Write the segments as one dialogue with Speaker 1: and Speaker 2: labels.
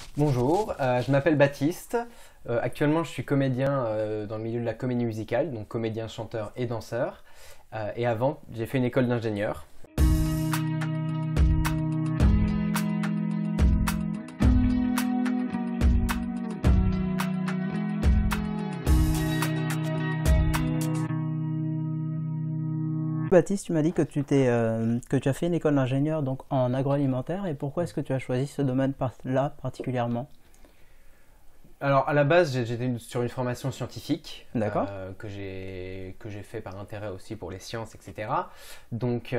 Speaker 1: Bonjour, je m'appelle Baptiste. Actuellement, je suis comédien dans le milieu de la comédie musicale, donc comédien, chanteur et danseur. Et avant, j'ai fait une école d'ingénieur.
Speaker 2: Baptiste, tu m'as dit que que tu as fait une école d'ingénieur donc en agroalimentaire et pourquoi est-ce que tu as choisi ce domaine-là particulièrement?
Speaker 1: Alors, à la base, j'étais sur une formation scientifique
Speaker 2: D'accord.
Speaker 1: que j'ai fait par intérêt aussi pour les sciences, etc. Donc,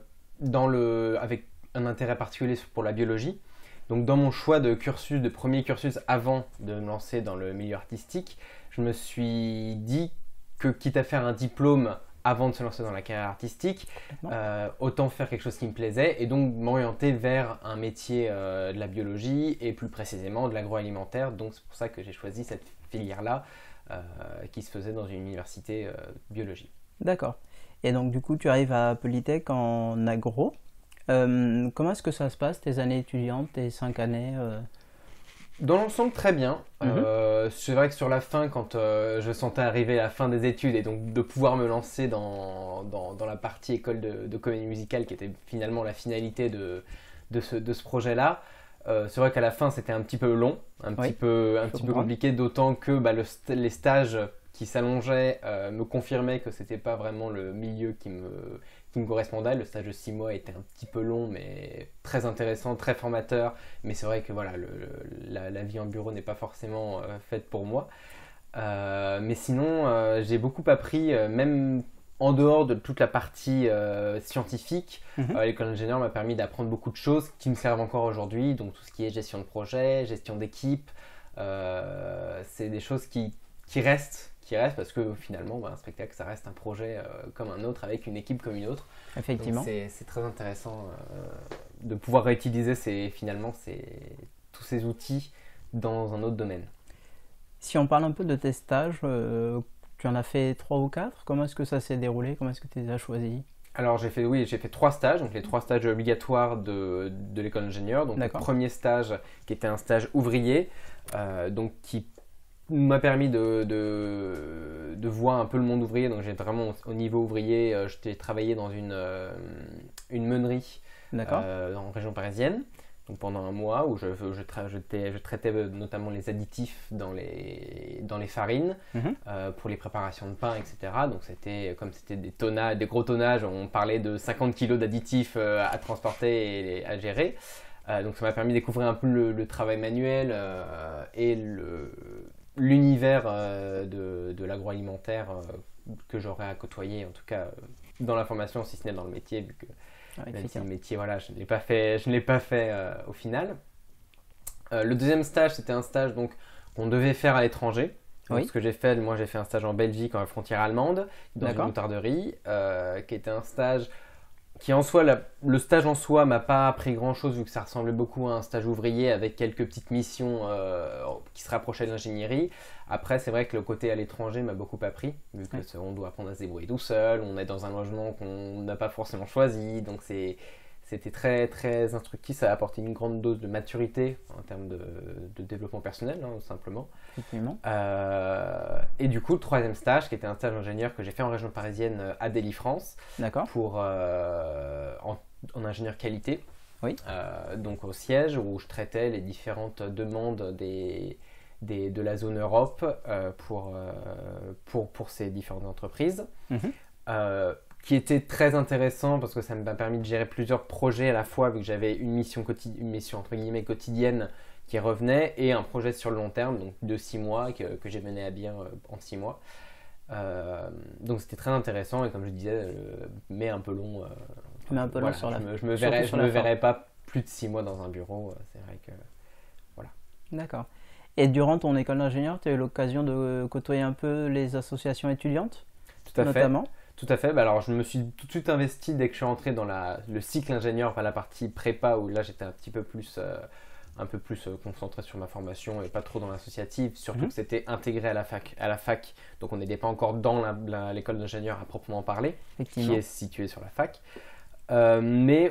Speaker 1: avec un intérêt particulier pour la biologie. Donc, dans mon choix de cursus, de premier cursus avant de me lancer dans le milieu artistique, je me suis dit que quitte à faire un diplôme avant de se lancer dans la carrière artistique,
Speaker 2: Complètement.
Speaker 1: autant faire quelque chose qui me plaisait et donc m'orienter vers un métier de la biologie et plus précisément de l'agroalimentaire. Donc c'est pour ça que j'ai choisi cette filière-là qui se faisait dans une université biologie.
Speaker 2: D'accord. Et donc du coup, tu arrives à Polytech en agro. Comment est-ce que ça se passe, tes années étudiantes, tes 5 années?
Speaker 1: Dans l'ensemble, très bien.
Speaker 2: Mhm.
Speaker 1: C'est vrai que sur la fin, quand je sentais arriver la fin des études et donc de pouvoir me lancer dans la partie école de comédie musicale qui était finalement la finalité de ce projet-là, c'est vrai qu'à la fin c'était un petit peu long, un
Speaker 2: Oui,
Speaker 1: petit peu, un
Speaker 2: je peux
Speaker 1: petit peu
Speaker 2: comprendre.
Speaker 1: compliqué, d'autant que les stages qui s'allongeaient me confirmaient que c'était pas vraiment le milieu qui me correspondait. Le stage de 6 mois était un petit peu long, mais très intéressant, très formateur. Mais c'est vrai que voilà, la vie en bureau n'est pas forcément faite pour moi. Mais sinon, j'ai beaucoup appris, même en dehors de toute la partie scientifique.
Speaker 2: Mhm.
Speaker 1: L'école d'ingénieur m'a permis d'apprendre beaucoup de choses qui me servent encore aujourd'hui. Donc tout ce qui est gestion de projet, gestion d'équipe, c'est des choses qui restent parce que finalement, un spectacle, ça reste un projet comme un autre, avec une équipe comme une autre. Donc
Speaker 2: Effectivement.
Speaker 1: c'est très intéressant de pouvoir réutiliser tous ces outils dans un autre domaine.
Speaker 2: Si on parle un peu de tes stages, tu en as fait 3 ou 4. Comment est-ce que ça s'est déroulé? Comment est-ce que tu les as choisis?
Speaker 1: Alors j'ai fait 3 stages, donc les 3 stages obligatoires de l'école d'ingénieur. Donc le
Speaker 2: D'accord.
Speaker 1: premier stage qui était un stage ouvrier, donc qui m'a permis de voir un peu le monde ouvrier. Donc j'ai vraiment au niveau ouvrier, j'ai travaillé dans une meunerie
Speaker 2: D'accord.
Speaker 1: en région parisienne. Donc pendant un mois où je traitais notamment les additifs dans les farines
Speaker 2: Mhm.
Speaker 1: pour les préparations de pain, etc. Donc comme c'était des gros tonnages, on parlait de 50 kilos d'additifs à transporter et à gérer. Donc ça m'a permis de découvrir un peu le travail manuel et l'univers de l'agroalimentaire que j'aurais à côtoyer, en tout cas dans la formation, si ce n'est dans le métier, vu que
Speaker 2: Ouais,
Speaker 1: même si le
Speaker 2: effectivement.
Speaker 1: métier, voilà, je ne l'ai pas fait au final. Le deuxième stage, c'était un stage donc, qu'on devait faire à l'étranger. Donc,
Speaker 2: Oui,
Speaker 1: ce que j'ai fait, moi j'ai fait un stage en Belgique, à la frontière allemande, dans une
Speaker 2: d'accord.
Speaker 1: moutarderie, qui était un stage qui en soi, le stage en soi m'a pas appris grand chose vu que ça ressemblait beaucoup à un stage ouvrier avec quelques petites missions qui se rapprochaient de l'ingénierie. Après, c'est vrai que le côté à l'étranger m'a beaucoup appris vu que
Speaker 2: Ouais.
Speaker 1: on doit apprendre à se débrouiller tout seul, on est dans un logement qu'on n'a pas forcément choisi, donc c'était très très instructif, ça a apporté une grande dose de maturité en termes de développement personnel, hein, tout simplement.
Speaker 2: Effectivement.
Speaker 1: Et du coup, le troisième stage, qui était un stage d'ingénieur que j'ai fait en région parisienne à Delhi-France,
Speaker 2: D'accord.
Speaker 1: en ingénieur qualité,
Speaker 2: Oui.
Speaker 1: donc au siège où je traitais les différentes demandes de la zone Europe pour ces différentes entreprises.
Speaker 2: Mhm.
Speaker 1: Qui était très intéressant parce que ça m'a permis de gérer plusieurs projets à la fois, vu que j'avais une mission entre guillemets quotidienne qui revenait et un projet sur le long terme, donc de 6 mois, que j'ai mené à bien en 6 mois. Donc c'était très intéressant et comme je disais, mais un peu long.
Speaker 2: Mais un peu long
Speaker 1: Voilà,
Speaker 2: sur la,
Speaker 1: je me
Speaker 2: surtout
Speaker 1: verrais, je
Speaker 2: sur
Speaker 1: me
Speaker 2: la fin.
Speaker 1: verrais pas plus de 6 mois dans un bureau. C'est vrai que voilà.
Speaker 2: D'accord. Et durant ton école d'ingénieur, tu as eu l'occasion de côtoyer un peu les associations étudiantes,
Speaker 1: Tout à fait.
Speaker 2: notamment?
Speaker 1: Tout à fait. Bah alors, je me suis tout de suite investi dès que je suis entré dans le cycle ingénieur, enfin la partie prépa où là j'étais un peu plus concentré sur ma formation et pas trop dans l'associative. Surtout
Speaker 2: Mhm.
Speaker 1: que c'était intégré à la fac. Donc on n'était pas encore dans l'école d'ingénieur à proprement parler, qui
Speaker 2: Effectivement.
Speaker 1: est située sur la fac. Mais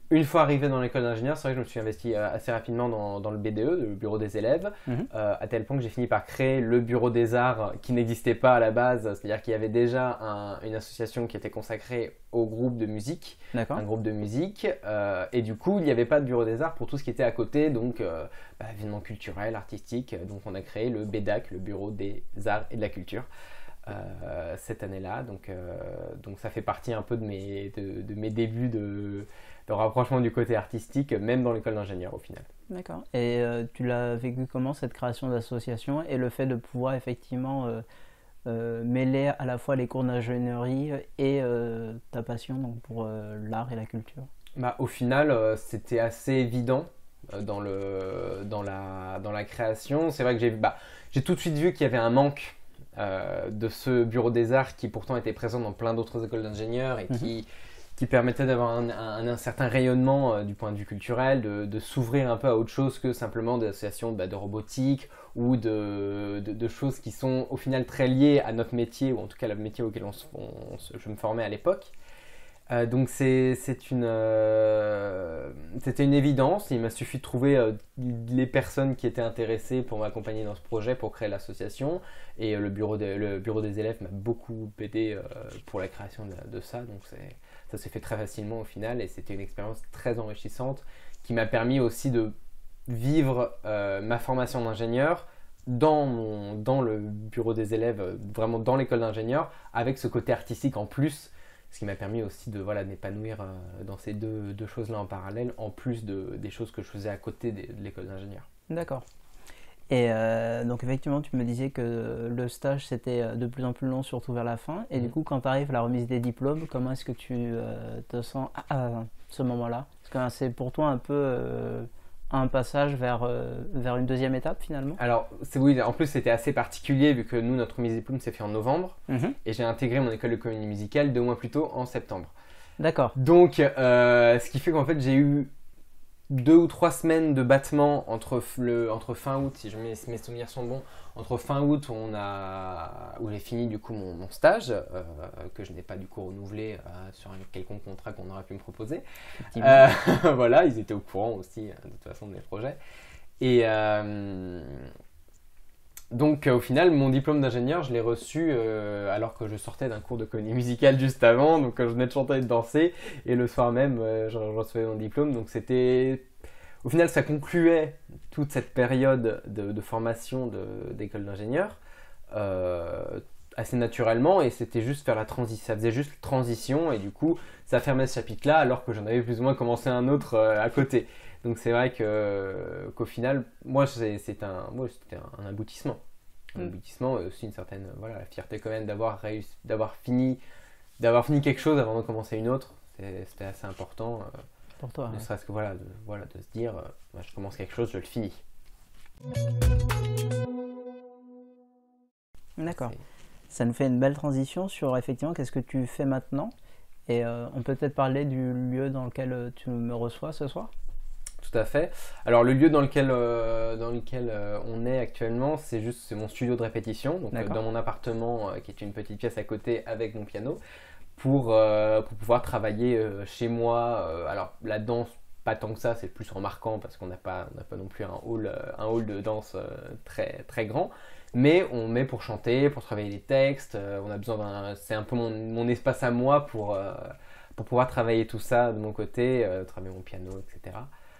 Speaker 1: une fois arrivé dans l'école d'ingénieur, c'est vrai que je me suis investi assez rapidement dans le BDE, le bureau des élèves, à tel point que j'ai fini par créer le bureau des arts qui n'existait pas à la base, c'est-à-dire qu'il y avait déjà une association qui était consacrée au groupe de musique, un groupe de musique, et du coup il n'y avait pas de bureau des arts pour tout ce qui était à côté, donc événements culturels, artistiques, donc on a créé le BEDAC, le bureau des arts et de la culture. Cette année-là, donc ça fait partie un peu de mes débuts de rapprochement du côté artistique, même dans l'école d'ingénieur au final.
Speaker 2: D'accord. Et tu l'as vécu comment, cette création d'association et le fait de pouvoir effectivement mêler à la fois les cours d'ingénierie et ta passion donc, pour l'art et la culture?
Speaker 1: Au final, c'était assez évident dans la création. C'est vrai que j'ai tout de suite vu qu'il y avait un manque de ce bureau des arts qui pourtant était présent dans plein d'autres écoles d'ingénieurs et qui permettait d'avoir un certain rayonnement du point de vue culturel, de s'ouvrir un peu à autre chose que simplement des associations de robotique ou de choses qui sont au final très liées à notre métier, ou en tout cas le métier auquel je me formais à l'époque. Donc c'était une évidence. Il m'a suffi de trouver les personnes qui étaient intéressées pour m'accompagner dans ce projet, pour créer l'association. Et le bureau des élèves m'a beaucoup aidé pour la création de ça. Donc ça s'est fait très facilement au final. Et c'était une expérience très enrichissante qui m'a permis aussi de vivre ma formation d'ingénieur dans le bureau des élèves, vraiment dans l'école d'ingénieur, avec ce côté artistique en plus. Ce qui m'a permis aussi de m'épanouir dans ces deux choses-là en parallèle, en plus des choses que je faisais à côté de l'école d'ingénieur.
Speaker 2: D'accord. Et donc effectivement, tu me disais que le stage, c'était de plus en plus long, surtout vers la fin. Et du coup, quand tu arrives à la remise des diplômes, comment est-ce que tu te sens à ce moment-là? Parce que c'est pour toi un peu un passage vers une deuxième étape finalement?
Speaker 1: Alors, oui, en plus c'était assez particulier vu que nous, notre remise des diplômes s'est fait en novembre et j'ai intégré mon école de comédie musicale 2 mois plus tôt, en septembre.
Speaker 2: D'accord.
Speaker 1: Donc, ce qui fait qu'en fait j'ai eu 2 ou 3 semaines de battement entre fin août, si mes souvenirs sont bons, entre fin août où j'ai fini du coup mon stage, que je n'ai pas du coup renouvelé sur un quelconque contrat qu'on aurait pu me proposer. Voilà, ils étaient au courant aussi de toute façon de mes projets. Et donc au final, mon diplôme d'ingénieur, je l'ai reçu alors que je sortais d'un cours de comédie musicale juste avant, donc je venais de chanter et de danser, et le soir même, je recevais mon diplôme. Donc au final, ça concluait toute cette période de formation d'école d'ingénieur assez naturellement, et c'était juste faire la transition, ça faisait juste transition, et du coup, ça fermait ce chapitre-là alors que j'en avais plus ou moins commencé un autre à côté. Donc c'est vrai qu'au final, moi c'était un aboutissement. Un aboutissement et aussi une certaine la fierté quand même d'avoir fini quelque chose avant de commencer une autre. C'était assez important.
Speaker 2: Pour toi.
Speaker 1: Ne serait-ce que de se dire je commence quelque chose, je le finis.
Speaker 2: D'accord. Ça nous fait une belle transition sur effectivement qu'est-ce que tu fais maintenant. Et on peut peut-être parler du lieu dans lequel tu me reçois ce soir?
Speaker 1: Tout à fait. Alors le lieu dans lequel on est actuellement, c'est mon studio de répétition, donc dans mon appartement qui est une petite pièce à côté avec mon piano, pour pouvoir travailler chez moi. Alors la danse, pas tant que ça, c'est plus remarquant parce qu'on n'a pas non plus un hall de danse très très grand. Mais on met pour chanter, pour travailler les textes. On a besoin c'est un peu mon espace à moi pour pouvoir travailler tout ça de mon côté, travailler mon piano, etc.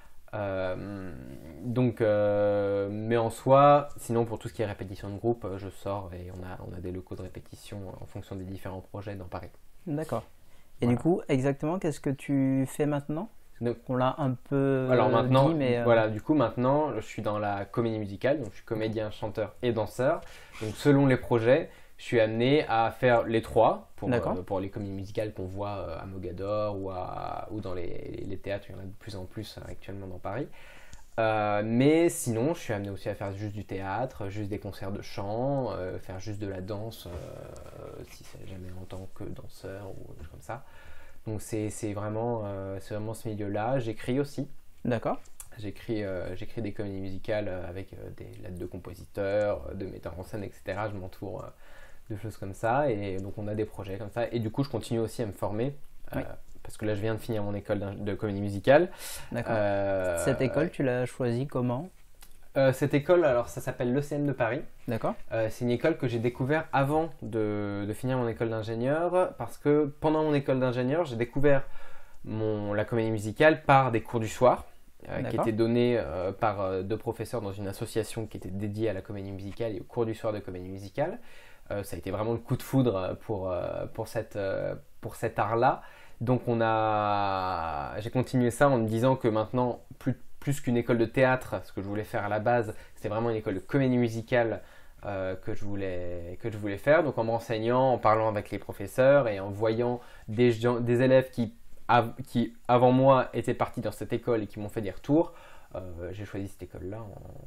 Speaker 1: Mais en soi, sinon pour tout ce qui est répétition de groupe, je sors et on a des locaux de répétition en fonction des différents projets dans Paris.
Speaker 2: D'accord. Et du coup, exactement, qu'est-ce que tu fais maintenant? Donc, on l'a un peu
Speaker 1: maintenant,
Speaker 2: dit, mais...
Speaker 1: du coup, maintenant, je suis dans la comédie musicale, donc je suis comédien, chanteur et danseur. Donc, selon les projets, je suis amené à faire les trois pour les comédies musicales qu'on voit à Mogador ou dans les théâtres. Il y en a de plus en plus actuellement dans Paris. Mais sinon, je suis amené aussi à faire juste du théâtre, juste des concerts de chant, faire juste de la danse, si c'est jamais en tant que danseur ou des choses comme ça. Donc c'est vraiment ce milieu-là. J'écris aussi.
Speaker 2: D'accord.
Speaker 1: J'écris des comédies musicales avec des lettres de compositeurs, de metteurs en scène, etc. Je m'entoure de choses comme ça. Et donc on a des projets comme ça. Et du coup, je continue aussi à me former. parce que là je viens de finir mon école de comédie musicale.
Speaker 2: D'accord. Cette école, tu l'as choisie comment?
Speaker 1: Cette école, alors ça s'appelle l'ECM de Paris.
Speaker 2: D'accord.
Speaker 1: C'est une école que j'ai découvert avant de finir mon école d'ingénieur, parce que pendant mon école d'ingénieur, j'ai découvert la comédie musicale par des cours du soir, qui étaient donnés par deux professeurs dans une association qui était dédiée à la comédie musicale et aux cours du soir de comédie musicale. Ça a été vraiment le coup de foudre pour cet art-là. Donc j'ai continué ça en me disant que maintenant, plus qu'une école de théâtre, ce que je voulais faire à la base, c'était vraiment une école de comédie musicale que je voulais faire. Donc en me renseignant, en parlant avec les professeurs et en voyant des élèves qui avant moi étaient partis dans cette école et qui m'ont fait des retours, j'ai choisi cette école-là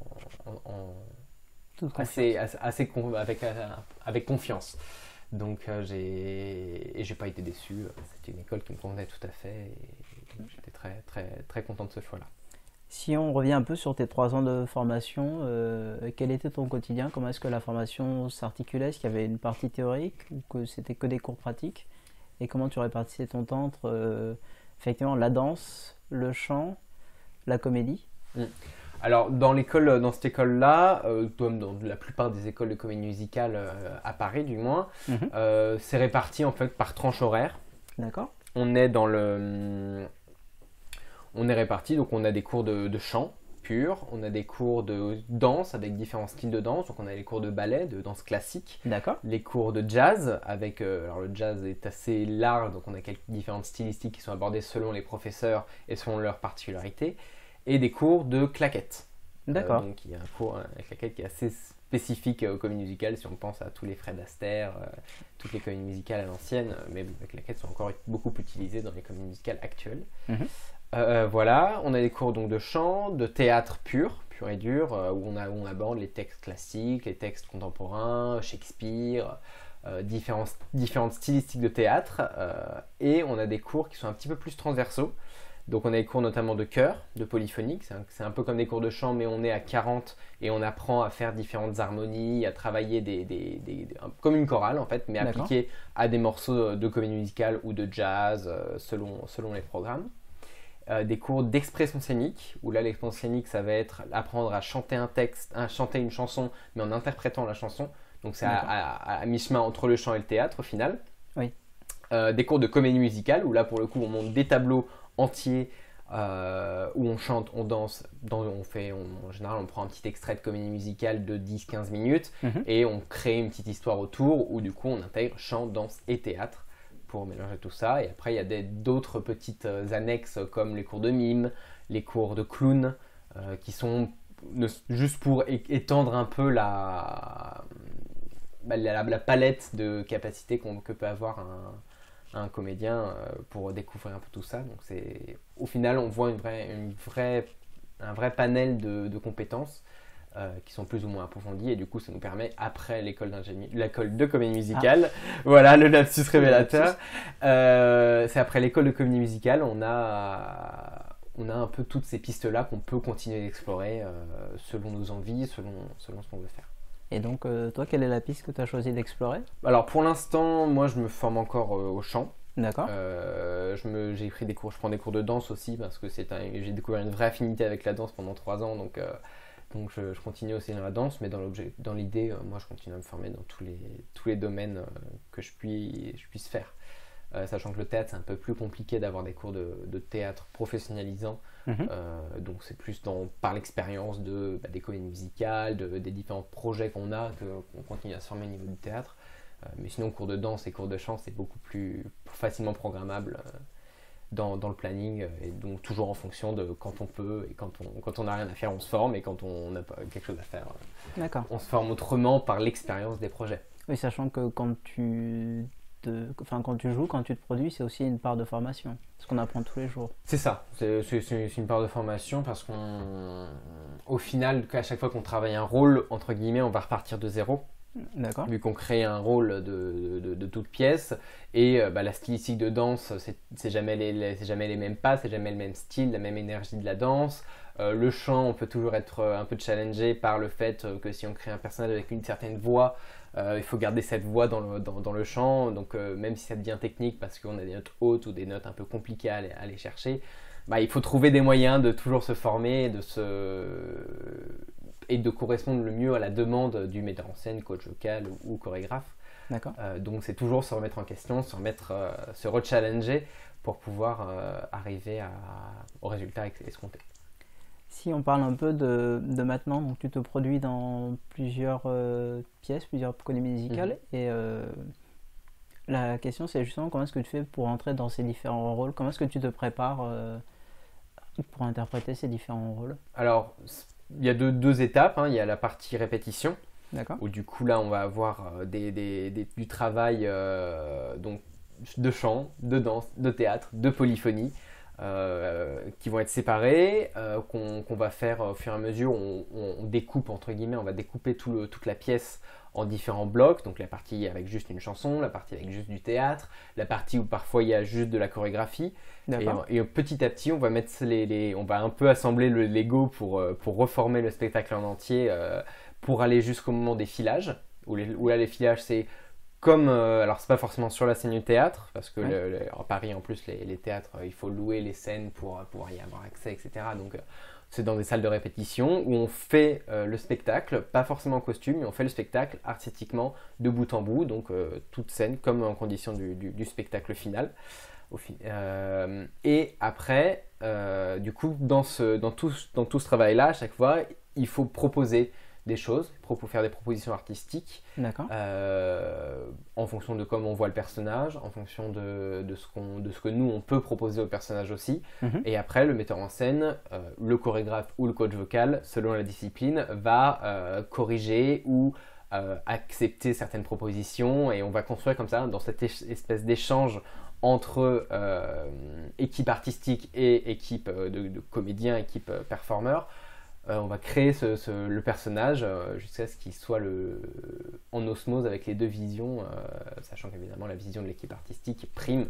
Speaker 1: avec confiance. Donc j'ai pas été déçu. C'était une école qui me convenait tout à fait et j'étais très, très, très content de ce choix-là.
Speaker 2: Si on revient un peu sur tes 3 ans de formation, quel était ton quotidien? Comment est-ce que la formation s'articulait? Est-ce qu'il y avait une partie théorique ou que c'était que des cours pratiques? Et comment tu répartissais ton temps entre effectivement la danse, le chant, la comédie?
Speaker 1: Alors dans cette école-là, comme dans la plupart des écoles de comédie musicale à Paris du moins, c'est réparti en fait par tranche horaire.
Speaker 2: D'accord.
Speaker 1: On est réparti, donc on a des cours de chant pur, on a des cours de danse avec différents styles de danse, donc on a les cours de ballet, de danse classique,
Speaker 2: D'accord.
Speaker 1: les cours de jazz, alors le jazz est assez large, donc on a quelques différentes stylistiques qui sont abordées selon les professeurs et selon leurs particularités, et des cours de claquettes.
Speaker 2: D'accord.
Speaker 1: Donc il y a un cours de claquettes qui est assez spécifique aux comédies musicales, si on pense à tous les Fred Astaire, toutes les comédies musicales à l'ancienne, mais les claquettes sont encore beaucoup utilisées dans les comédies musicales actuelles. Voilà, on a des cours donc de chant, de théâtre pur et dur, où on aborde les textes classiques, les textes contemporains, Shakespeare, différentes stylistiques de théâtre, et on a des cours qui sont un petit peu plus transversaux. Donc on a des cours notamment de chœur, de polyphonique, c'est un peu comme des cours de chant, mais on est à 40 et on apprend à faire différentes harmonies, à travailler comme une chorale en fait, mais appliquée à des morceaux de comédie musicale ou de jazz selon les programmes. Des cours d'expression scénique, où là l'expression scénique ça va être apprendre à chanter un texte, à chanter une chanson, mais en interprétant la chanson. Donc c'est à mi-chemin entre le chant et le théâtre au final.
Speaker 2: Oui.
Speaker 1: Des cours de comédie musicale, où là pour le coup on monte des tableaux entiers où on chante, on danse, en général on prend un petit extrait de comédie musicale de 10-15 minutes et on crée une petite histoire autour où du coup on intègre chant, danse et théâtre pour mélanger tout ça. Et après il y a d'autres petites annexes comme les cours de mime, les cours de clown qui sont juste pour étendre un peu la palette de capacités que peut avoir un comédien pour découvrir un peu tout ça. Donc au final on voit un vrai panel de compétences qui sont plus ou moins approfondies, et du coup ça nous permet après l'école de comédie musicale, voilà le lapsus révélateur, c'est après l'école de comédie musicale on a un peu toutes ces pistes là qu'on peut continuer d'explorer selon nos envies, selon ce qu'on veut faire.
Speaker 2: Et donc, toi, quelle est la piste que tu as choisi d'explorer?
Speaker 1: Alors, pour l'instant, moi, je me forme encore au chant.
Speaker 2: D'accord.
Speaker 1: J'ai pris des cours, je prends des cours de danse aussi, parce que j'ai découvert une vraie affinité avec la danse pendant 3 ans, donc je continue aussi dans la danse, mais dans l'idée, moi, je continue à me former dans tous les domaines que je puisse faire. Sachant que le théâtre, c'est un peu plus compliqué d'avoir des cours de théâtre professionnalisants. Donc c'est plus par l'expérience des comédies musicales, des différents projets qu'on continue à se former au niveau du théâtre. Mais sinon, cours de danse et cours de chant, c'est beaucoup plus facilement programmable dans le planning, et donc toujours en fonction de quand on peut, et quand on n'a rien à faire, on se forme, et quand on n'a pas quelque chose à faire, on se forme autrement par l'expérience des projets.
Speaker 2: Oui, sachant que quand tu joues, quand tu te produis, c'est aussi une part de formation, ce qu'on apprend tous les jours.
Speaker 1: C'est ça, c'est une part de formation, parce qu'au final, à chaque fois qu'on travaille un rôle, entre guillemets, on va repartir de zéro.
Speaker 2: D'accord.
Speaker 1: vu qu'on crée un rôle de toute pièce. Et la stylistique de danse, c'est jamais c'est jamais les mêmes pas, c'est jamais le même style, la même énergie de la danse. Le chant, on peut toujours être un peu challengé par le fait que si on crée un personnage avec une certaine voix, il faut garder cette voix dans le chant. Donc même si ça devient technique parce qu'on a des notes hautes ou des notes un peu compliquées à aller chercher, il faut trouver des moyens de toujours se former, et de correspondre le mieux à la demande du metteur en scène, coach vocal ou chorégraphe.
Speaker 2: D'accord.
Speaker 1: Donc c'est toujours se remettre en question, se rechallenger pour pouvoir arriver au résultat escompté.
Speaker 2: Si on parle un peu de maintenant, donc tu te produis dans plusieurs pièces, plusieurs comédies musicales, et la question c'est justement comment est-ce que tu fais pour entrer dans ces différents rôles, comment est-ce que tu te prépares pour interpréter ces différents rôles?
Speaker 1: Alors, il y a deux étapes, hein. Il y a la partie répétition,
Speaker 2: D'accord.
Speaker 1: où du coup là on va avoir du travail donc, de chant, de danse, de théâtre, de polyphonie, qui vont être séparés, qu'on va faire au fur et à mesure. On découpe, entre guillemets, on va découper toute la pièce en différents blocs. Donc la partie avec juste une chanson, la partie avec juste du théâtre, la partie où parfois il y a juste de la chorégraphie. Et petit à petit, on va mettre on va un peu assembler le Lego pour reformer le spectacle en entier, pour aller jusqu'au moment des filages, où là les filages c'est comme, alors c'est pas forcément sur la scène du théâtre, parce que à Paris en plus les théâtres, il faut louer les scènes pour pouvoir y avoir accès, etc. Donc c'est dans des salles de répétition où on fait le spectacle, pas forcément en costume, mais on fait le spectacle artistiquement de bout en bout, donc toute scène comme en condition du spectacle final. Et après, du coup, dans tout ce travail-là, à chaque fois, il faut proposer des choses, faire des propositions artistiques, en fonction de comment on voit le personnage, en fonction de ce que nous on peut proposer au personnage aussi. Et après, le metteur en scène, le chorégraphe ou le coach vocal, selon la discipline, va corriger ou accepter certaines propositions, et on va construire comme ça, dans cette espèce d'échange entre équipe artistique et équipe de comédiens, équipe performeurs. On va créer le personnage jusqu'à ce qu'il soit en osmose avec les deux visions, sachant qu'évidemment la vision de l'équipe artistique prime.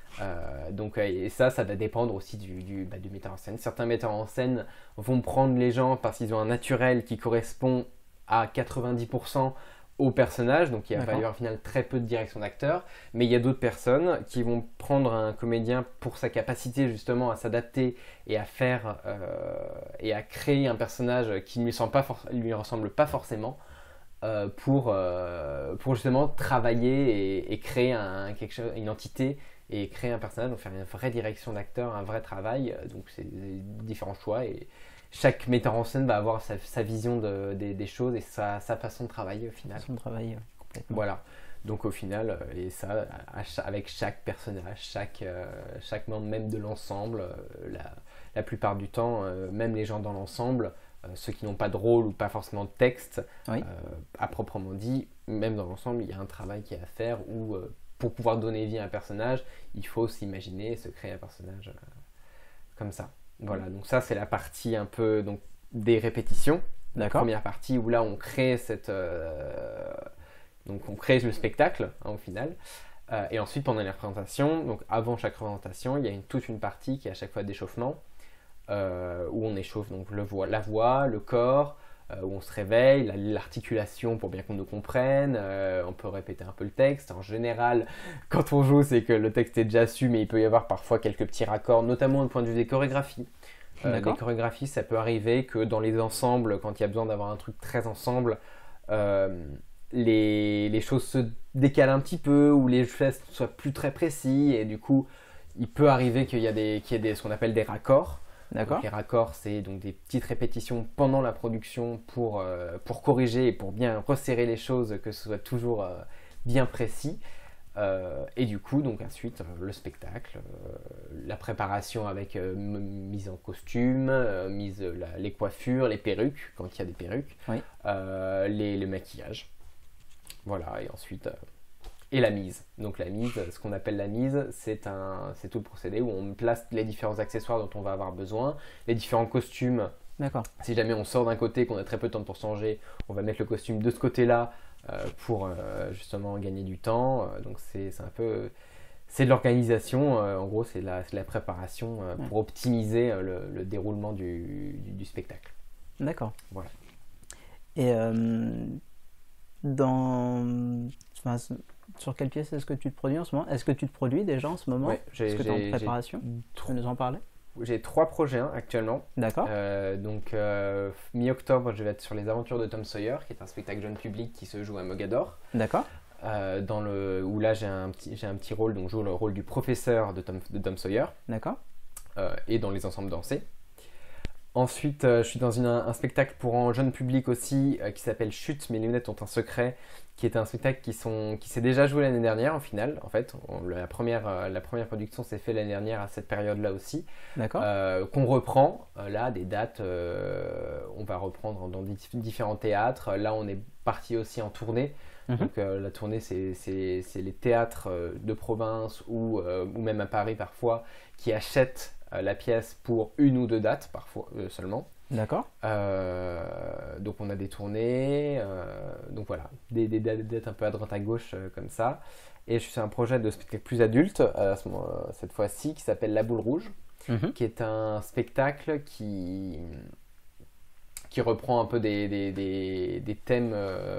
Speaker 1: Et ça va dépendre aussi du metteur en scène. Certains metteurs en scène vont prendre les gens parce qu'ils ont un naturel qui correspond à 90% au personnage, donc il va y avoir au final très peu de direction d'acteur, mais il y a d'autres personnes qui vont prendre un comédien pour sa capacité justement à s'adapter et à faire et à créer un personnage qui ne lui ressemble pas forcément, pour justement travailler et créer une entité et créer un personnage, donc faire une vraie direction d'acteur, un vrai travail. Donc c'est différents choix, et chaque metteur en scène va avoir sa vision des choses et sa façon de travailler au final.
Speaker 2: Façon de travailler, complètement.
Speaker 1: Voilà. Donc au final, et ça, avec chaque personnage, chaque membre même de l'ensemble, la plupart du temps, même les gens dans l'ensemble, ceux qui n'ont pas de rôle ou pas forcément de texte, à proprement dit, même dans l'ensemble, il y a un travail qui est à faire où, pour pouvoir donner vie à un personnage, il faut s'imaginer et se créer un personnage comme ça. Voilà, donc ça c'est la partie un peu donc, des répétitions. La première partie où là on crée donc on crée le spectacle, hein, au final. Et ensuite pendant les représentations, donc avant chaque représentation, il y a toute une partie qui est à chaque fois d'échauffement, où on échauffe donc la voix, le corps, où on se réveille, l'articulation pour bien qu'on nous comprenne, on peut répéter un peu le texte. En général, quand on joue, c'est que le texte est déjà su, mais il peut y avoir parfois quelques petits raccords, notamment du point de vue des chorégraphies. Des chorégraphies, ça peut arriver que dans les ensembles, quand il y a besoin d'avoir un truc très ensemble, les choses se décalent un petit peu, ou les gestes soient plus très précis, et du coup, il peut arriver qu'il y ait ce qu'on appelle des raccords. Donc, les raccords, c'est donc des petites répétitions pendant la production pour corriger et pour bien resserrer les choses, que ce soit toujours bien précis. Et du coup, donc ensuite, le spectacle, la préparation avec mise en costume, les coiffures, les perruques, quand il y a des perruques, le maquillage. Voilà, et ensuite... et la mise. Donc la mise, ce qu'on appelle la mise, c'est tout le procédé où on place les différents accessoires dont on va avoir besoin, les différents costumes
Speaker 2: D'accord.
Speaker 1: Si jamais on sort d'un côté, qu'on a très peu de temps pour changer, on va mettre le costume de ce côté-là pour justement gagner du temps. Donc c'est un peu... C'est de l'organisation, en gros c'est de la préparation pour optimiser le déroulement du spectacle.
Speaker 2: D'accord.
Speaker 1: Voilà.
Speaker 2: Et enfin, sur quelle pièce est-ce que tu te produis en ce moment? Est-ce que tu te produis déjà en ce moment?
Speaker 1: Ouais,
Speaker 2: Est-ce que tu es en préparation? Tu peux nous en parler?
Speaker 1: J'ai 3 projets actuellement.
Speaker 2: D'accord.
Speaker 1: Donc mi-octobre, je vais être sur Les Aventures de Tom Sawyer, qui est un spectacle jeune public qui se joue à Mogador.
Speaker 2: D'accord.
Speaker 1: Où là j'ai un petit rôle, donc je joue le rôle du professeur de Tom Sawyer.
Speaker 2: D'accord.
Speaker 1: Et dans les ensembles dansés. Ensuite, je suis dans un spectacle pour un jeune public aussi qui s'appelle Chut, mes lunettes ont un secret, qui est un spectacle qui s'est déjà joué l'année dernière en finale. En fait, la première production s'est faite l'année dernière à cette période-là aussi.
Speaker 2: D'accord.
Speaker 1: Qu'on reprend. Là, des dates, on va reprendre dans différents théâtres. Là, on est parti aussi en tournée. Donc la tournée, c'est les théâtres de province ou même à Paris parfois qui achètent la pièce pour 1 ou 2 dates parfois seulement.
Speaker 2: D'accord.
Speaker 1: Donc on a des tournées, donc voilà, des dates un peu à droite à gauche comme ça. Et je suis sur un projet de spectacle plus adulte cette fois-ci qui s'appelle La Boule Rouge, qui est un spectacle qui reprend un peu des thèmes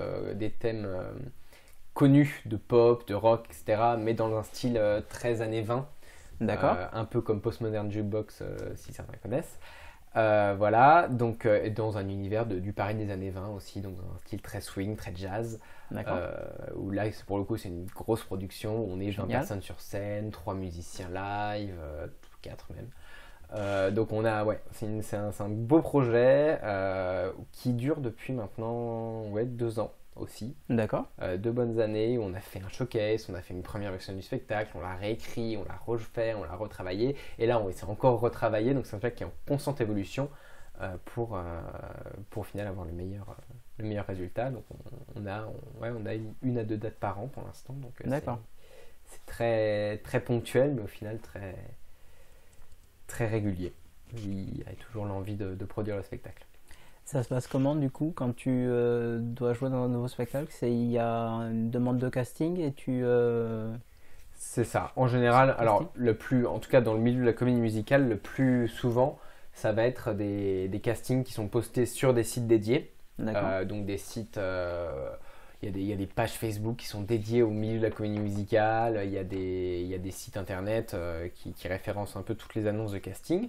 Speaker 1: connus de pop, de rock, etc., mais dans un style très années 20.
Speaker 2: D'accord.
Speaker 1: Un peu comme Postmodern Jukebox, si certains connaissent. Voilà, donc dans un univers du Paris des années 20 aussi, donc dans un style très swing, très jazz. Où là, pour le coup, c'est une grosse production. On est 20 personnes sur scène, 3 musiciens live, 4 même. Donc on a, c'est un beau projet qui dure depuis maintenant 2 ans aussi.
Speaker 2: D'accord.
Speaker 1: 2 bonnes années où on a fait un showcase, on a fait une première version du spectacle, on l'a réécrit, on l'a refait, on l'a retravaillé. Et là, on essaie encore retravailler. Donc c'est un spectacle qui est en constante évolution pour au final avoir le meilleur résultat. Donc on a 1 à 2 dates par an pour l'instant. Donc
Speaker 2: d'accord.
Speaker 1: C'est très, très ponctuel, mais au final très, très régulier. Il y a toujours l'envie de produire le spectacle.
Speaker 2: Ça se passe comment du coup quand tu dois jouer dans un nouveau spectacle? Il y a une demande de casting et tu...
Speaker 1: C'est ça. En général, alors en tout cas dans le milieu de la comédie musicale, le plus souvent, ça va être des castings qui sont postés sur des sites dédiés. Donc des sites... Il y a des pages Facebook qui sont dédiées au milieu de la comédie musicale. Il y a des sites internet qui référencent un peu toutes les annonces de casting.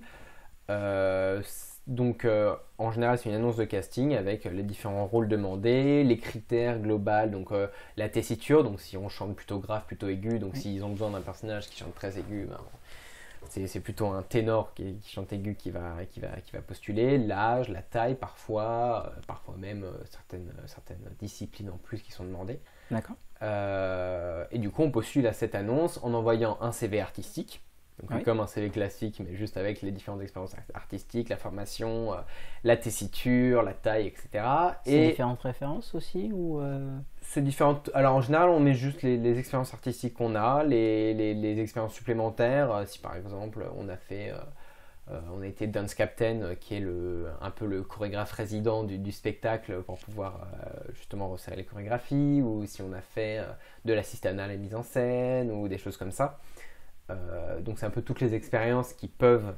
Speaker 1: Donc en général c'est une annonce de casting avec les différents rôles demandés, les critères globaux, donc la tessiture, donc si on chante plutôt grave, plutôt aigu, donc s'ils ont besoin d'un personnage qui chante très aigu, c'est plutôt un ténor qui chante aigu qui va postuler, l'âge, la taille parfois même certaines disciplines en plus qui sont demandées.
Speaker 2: D'accord.
Speaker 1: Et du coup on postule à cette annonce en envoyant un CV artistique. Donc comme un CV classique, mais juste avec les différentes expériences artistiques, la formation, la tessiture, la taille, etc.
Speaker 2: C'est différentes références aussi ou
Speaker 1: C'est différentes. Alors en général, on met juste les expériences artistiques qu'on a, les expériences supplémentaires. Si par exemple, on a été dance captain, qui est un peu le chorégraphe résident du spectacle pour pouvoir justement resserrer les chorégraphies, ou si on a fait de l'assistanat à la mise en scène, ou des choses comme ça. Donc c'est un peu toutes les expériences qui peuvent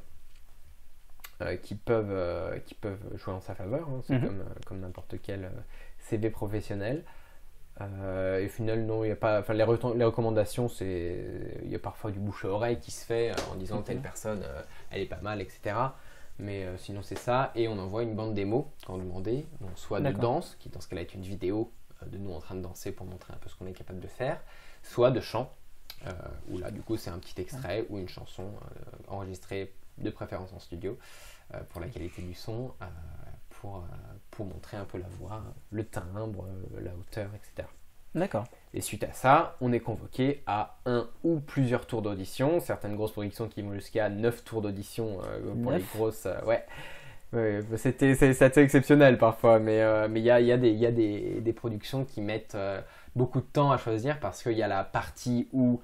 Speaker 1: jouer en sa faveur, hein. C'est comme n'importe quel CV professionnel. Et au final, non, il y a pas. Enfin, les recommandations, il y a parfois du bouche à oreille qui se fait en disant telle personne, elle est pas mal, etc. Mais sinon c'est ça, et on envoie une bande démo quand demandé, donc soit de danse, qui dans ce cas-là est une vidéo de nous en train de danser pour montrer un peu ce qu'on est capable de faire, soit de chant. Où là du coup c'est un petit extrait ou une chanson enregistrée de préférence en studio pour la qualité du son, pour montrer un peu la voix, le timbre, la hauteur, etc.
Speaker 2: D'accord.
Speaker 1: Et suite à ça, on est convoqué à 1 ou plusieurs tours d'audition, certaines grosses productions qui vont jusqu'à 9 tours d'audition pour 9. Les grosses... c'est assez exceptionnel parfois, mais il y a des productions qui mettent beaucoup de temps à choisir parce qu'il y a la partie où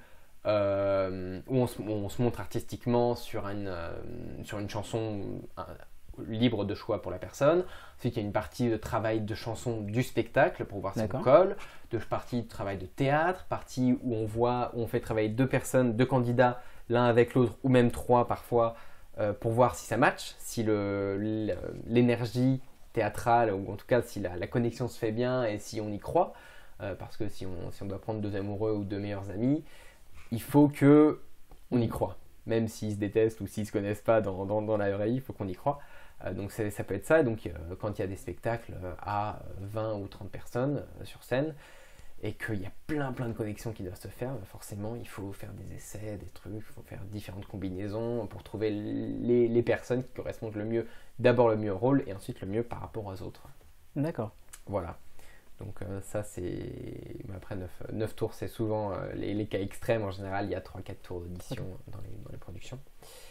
Speaker 1: on se montre artistiquement sur une chanson libre de choix pour la personne. Ensuite, il y a une partie de travail de chanson du spectacle pour voir si on
Speaker 2: D'accord.
Speaker 1: colle, partie de travail de théâtre, partie où on fait travailler deux personnes, deux candidats, l'un avec l'autre, ou même trois parfois, pour voir si ça match, si l'énergie théâtrale, ou en tout cas si la connexion se fait bien et si on y croit. Parce que si on doit prendre deux amoureux ou deux meilleurs amis, il faut que on y croit. Même s'ils se détestent ou s'ils ne se connaissent pas dans la vraie vie, il faut qu'on y croit. Donc ça peut être ça. Donc quand il y a des spectacles à 20 ou 30 personnes sur scène et qu'il y a plein de connexions qui doivent se faire, forcément il faut faire des essais, des trucs, il faut faire différentes combinaisons pour trouver les personnes qui correspondent le mieux, d'abord le mieux au rôle et ensuite le mieux par rapport aux autres.
Speaker 2: D'accord.
Speaker 1: Voilà. Donc ça c'est... Après 9 tours c'est souvent les cas extrêmes. En général il y a 3-4 tours d'audition dans les productions.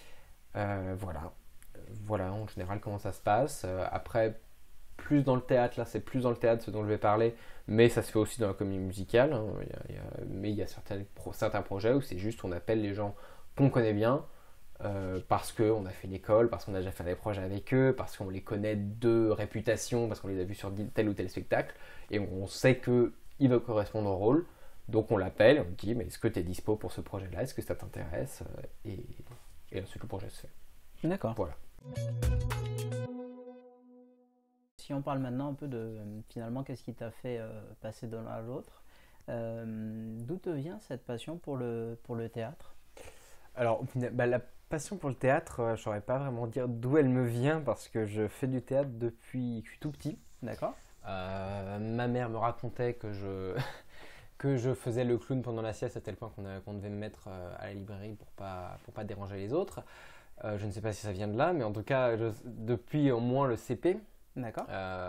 Speaker 1: Voilà en général comment ça se passe. Après plus dans le théâtre, là c'est plus dans le théâtre ce dont je vais parler, mais ça se fait aussi dans la comédie musicale. Hein. Mais il y a certains projets où c'est juste on appelle les gens qu'on connaît bien, parce qu'on a fait une école, parce qu'on a déjà fait des projets avec eux, parce qu'on les connaît de réputation, parce qu'on les a vus sur tel ou tel spectacle, et on sait qu'ils veulent correspondre au rôle. Donc on l'appelle, on dit mais est-ce que tu es dispo pour ce projet-là, est-ce que ça t'intéresse, et ensuite le projet se fait.
Speaker 2: D'accord.
Speaker 1: Voilà.
Speaker 2: Si on parle maintenant un peu de finalement qu'est-ce qui t'a fait passer de l'un à l'autre, d'où te vient cette passion pour le théâtre?
Speaker 1: Alors la passion pour le théâtre, je saurais pas vraiment dire d'où elle me vient parce que je fais du théâtre depuis que je suis tout petit.
Speaker 2: D'accord.
Speaker 1: Ma mère me racontait que je faisais le clown pendant la sieste à tel point qu'on devait me mettre à la librairie pour pas déranger les autres. Je ne sais pas si ça vient de là, mais en tout cas, depuis au moins le CP,
Speaker 2: D'accord.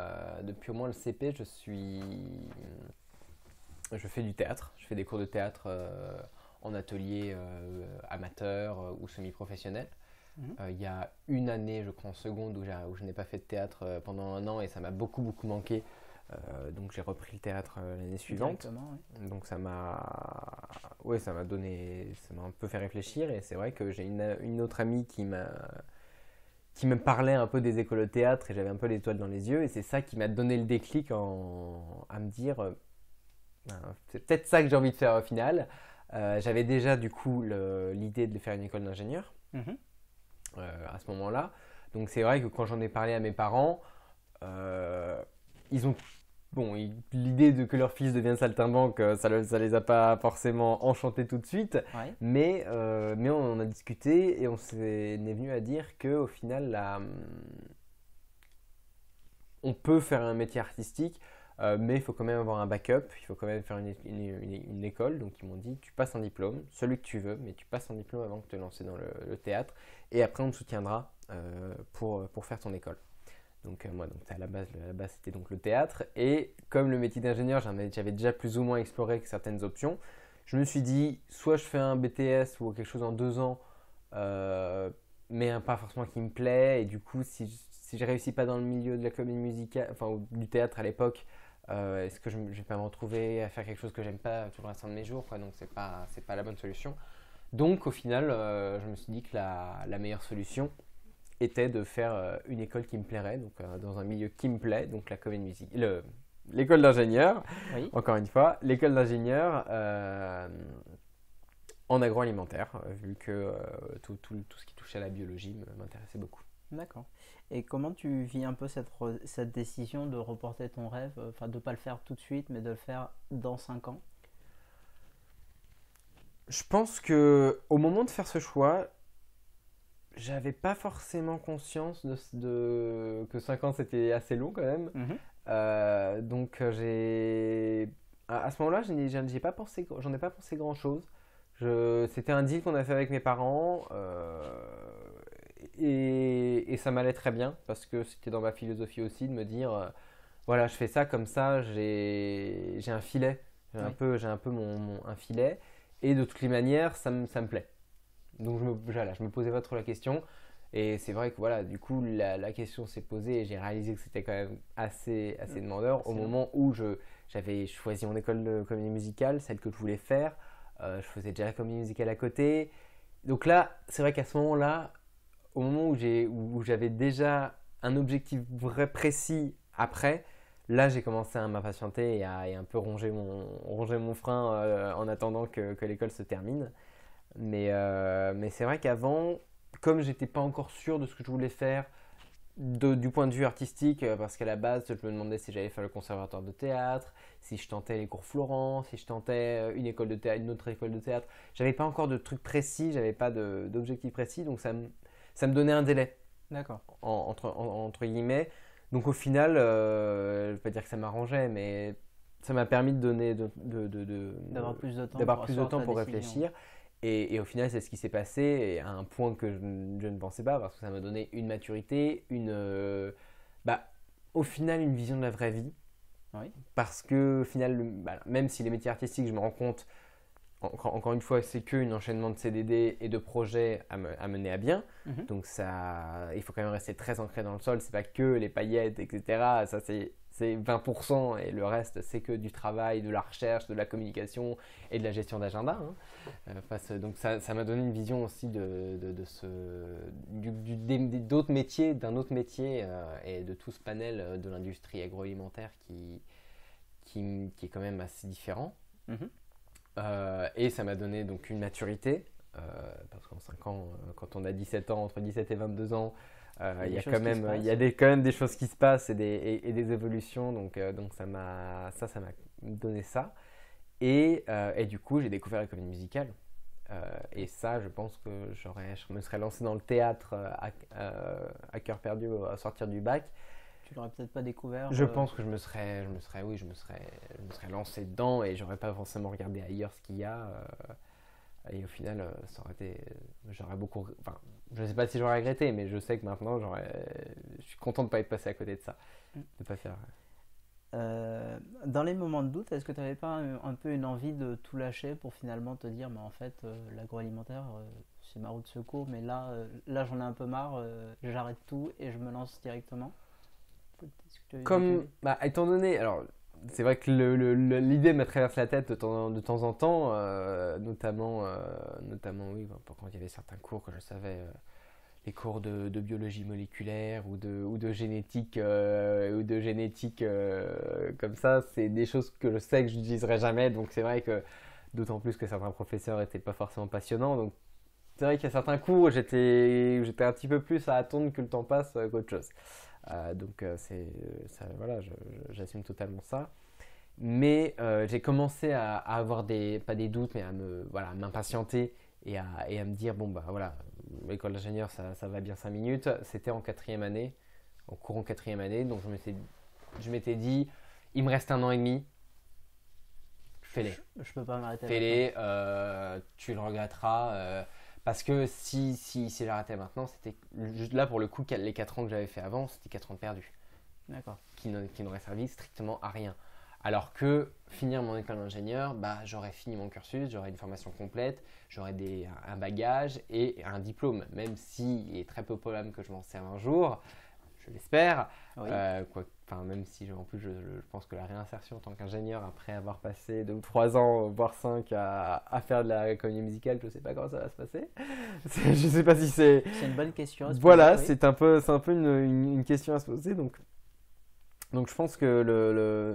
Speaker 1: Je fais du théâtre. Je fais des cours de théâtre en atelier amateur ou semi-professionnel. Il y a une année, je crois en seconde, où je n'ai pas fait de théâtre pendant un an et ça m'a beaucoup manqué. Donc j'ai repris le théâtre l'année suivante.
Speaker 2: Ouais.
Speaker 1: Donc ça m'a un peu fait réfléchir et c'est vrai que j'ai une autre amie qui me parlait un peu des écoles de théâtre et j'avais un peu l'étoile dans les yeux et c'est ça qui m'a donné le déclic à me dire c'est peut-être ça que j'ai envie de faire au final. J'avais déjà du coup l'idée de faire une école d'ingénieur à ce moment-là. Donc c'est vrai que quand j'en ai parlé à mes parents, ils ont l'idée que leur fils devienne saltimbanque, ça les a pas forcément enchantés tout de suite,
Speaker 2: Ouais.
Speaker 1: mais on en a discuté et on est venu à dire qu'au final, on peut faire un métier artistique, mais il faut quand même avoir un backup, il faut quand même faire une école. Donc ils m'ont dit, tu passes un diplôme, celui que tu veux, mais tu passes un diplôme avant de te lancer dans le théâtre, et après on te soutiendra pour faire ton école. Donc moi, à la base c'était donc le théâtre, et comme le métier d'ingénieur, j'avais déjà plus ou moins exploré certaines options, je me suis dit, soit je fais un BTS ou quelque chose en 2 ans, mais pas forcément qui me plaît, et du coup, si je réussis pas dans le milieu de la comédie musicale, enfin du théâtre à l'époque, est-ce que je vais pas me retrouver à faire quelque chose que j'aime pas tout le restant de mes jours, quoi. Donc c'est pas la bonne solution. Donc au final, je me suis dit que la meilleure solution était de faire une école qui me plairait, donc dans un milieu qui me plaît, donc la comédie musique, l'école d'ingénieur,
Speaker 2: Oui.
Speaker 1: encore une fois, l'école d'ingénieur en agroalimentaire, vu que tout ce qui touchait à la biologie m'intéressait beaucoup.
Speaker 2: D'accord. Et comment tu vis un peu cette décision de reporter ton rêve, enfin de ne pas le faire tout de suite, mais de le faire dans 5 ans?
Speaker 1: Je pense que au moment de faire ce choix, j'avais pas forcément conscience que 5 ans c'était assez long quand même. Donc à ce moment-là, j'en ai pas pensé grand chose. C'était un deal qu'on a fait avec mes parents et ça m'allait très bien parce que c'était dans ma philosophie aussi de me dire voilà, je fais ça comme ça, j'ai un filet, j'ai un peu un filet, et de toutes les manières ça me plaît. Donc je me posais pas trop la question, et c'est vrai que voilà, du coup la question s'est posée et j'ai réalisé que c'était quand même assez demandeur au moment où j'avais choisi mon école de comédie musicale, celle que je voulais faire. Je faisais déjà la comédie musicale à côté. Donc là, c'est vrai qu'à ce moment-là, au moment où j'avais déjà un objectif vrai précis après, là j'ai commencé à m'impatienter et à un peu ronger mon frein en attendant que l'école se termine. Mais c'est vrai qu'avant, comme j'étais pas encore sûr de ce que je voulais faire du point de vue artistique, parce qu'à la base, je me demandais si j'allais faire le conservatoire de théâtre, si je tentais les cours Florent, si je tentais une école de théâtre, une autre école de théâtre. J'avais pas encore de trucs précis, j'avais pas d'objectif précis, donc ça me donnait un délai,
Speaker 2: D'accord.
Speaker 1: entre guillemets. Donc au final, je vais pas dire que ça m'arrangeait, mais ça m'a permis de donner,
Speaker 2: D'avoir plus de temps
Speaker 1: d'avoir
Speaker 2: pour
Speaker 1: plus de
Speaker 2: asseoir
Speaker 1: temps
Speaker 2: ta
Speaker 1: pour
Speaker 2: décision.
Speaker 1: réfléchir. Et au final, c'est ce qui s'est passé, et à un point que je ne pensais pas, parce que ça m'a donné une maturité, bah, au final, une vision de la vraie vie.
Speaker 2: Oui.
Speaker 1: Parce que, au final, bah, même si les métiers artistiques, je me rends compte, encore une fois, c'est qu'un enchaînement de CDD et de projets à mener à bien.
Speaker 2: Mhm.
Speaker 1: Donc, il faut quand même rester très ancré dans le sol. C'est pas que les paillettes, etc. Ça, c'est 20%, et le reste, c'est que du travail, de la recherche, de la communication et de la gestion d'agenda. Donc ça m'a donné une vision aussi d'autres métiers, d'un autre métier, et de tout ce panel de l'industrie agroalimentaire qui est quand même assez différent.
Speaker 2: Mhm.
Speaker 1: Et ça m'a donné donc une maturité, parce qu'en 5 ans, quand on a 17 ans, entre 17 et 22 ans, il y a quand même, quand même des choses qui se passent et des évolutions, donc ça m'a donné ça. Et du coup, j'ai découvert l'économie musicale. Et ça, je pense que je me serais lancé dans le théâtre à cœur perdu à sortir du bac.
Speaker 2: Tu l'aurais peut-être pas découvert.
Speaker 1: Je pense que je me serais lancé dedans, et j'aurais pas forcément regardé ailleurs ce qu'il y a. Et au final, ça aurait été, j'aurais beaucoup, enfin, je sais pas si j'aurais regretté, mais je sais que maintenant, je suis content de pas être passé à côté de ça, de pas faire.
Speaker 2: Dans les moments de doute, est-ce que tu n'avais pas un peu une envie de tout lâcher pour finalement te dire, mais en fait, l'agroalimentaire, c'est ma roue de secours, mais là j'en ai un peu marre, j'arrête tout et je me lance directement?
Speaker 1: Étant donné, alors c'est vrai que l'idée me traverse la tête de temps en temps, notamment oui, quand il y avait certains cours que je savais, les cours de biologie moléculaire ou de génétique, comme ça, c'est des choses que je sais que je n'utiliserai jamais, donc c'est vrai que d'autant plus que certains professeurs n'étaient pas forcément passionnants, donc c'est vrai qu'il y a certains cours où j'étais un petit peu plus à attendre que le temps passe qu'autre chose. Donc voilà, j'assume totalement ça. Mais j'ai commencé à avoir pas des doutes, mais à m'impatienter et à me dire, bon bah voilà, l'école d'ingénieur ça va bien 5 minutes. C'était en quatrième année, en courant quatrième année, donc je m'étais dit, il me reste 1 an et demi, fais-les.
Speaker 2: Je peux pas m'arrêter.
Speaker 1: Fais-les, tu le regretteras. Parce que si j'arrêtais maintenant, c'était juste là pour le coup, les 4 ans que j'avais fait avant, c'était 4 ans de perdus.
Speaker 2: D'accord.
Speaker 1: Qui n'auraient servi strictement à rien. Alors que finir mon école d'ingénieur, bah, j'aurais fini mon cursus, j'aurais une formation complète, j'aurais un bagage et un diplôme. Même s'il est très peu probable que je m'en serve un jour, je l'espère.
Speaker 2: Oui.
Speaker 1: Même si en plus je pense que la réinsertion en tant qu'ingénieur, après avoir passé 2 ou 3 ans, voire 5 à faire de la économie musicale, je ne sais pas comment ça va se passer. Je ne sais pas si c'est...
Speaker 2: C'est une bonne question à se
Speaker 1: Voilà,
Speaker 2: poser, oui.
Speaker 1: c'est un peu une question à se poser. Donc je pense que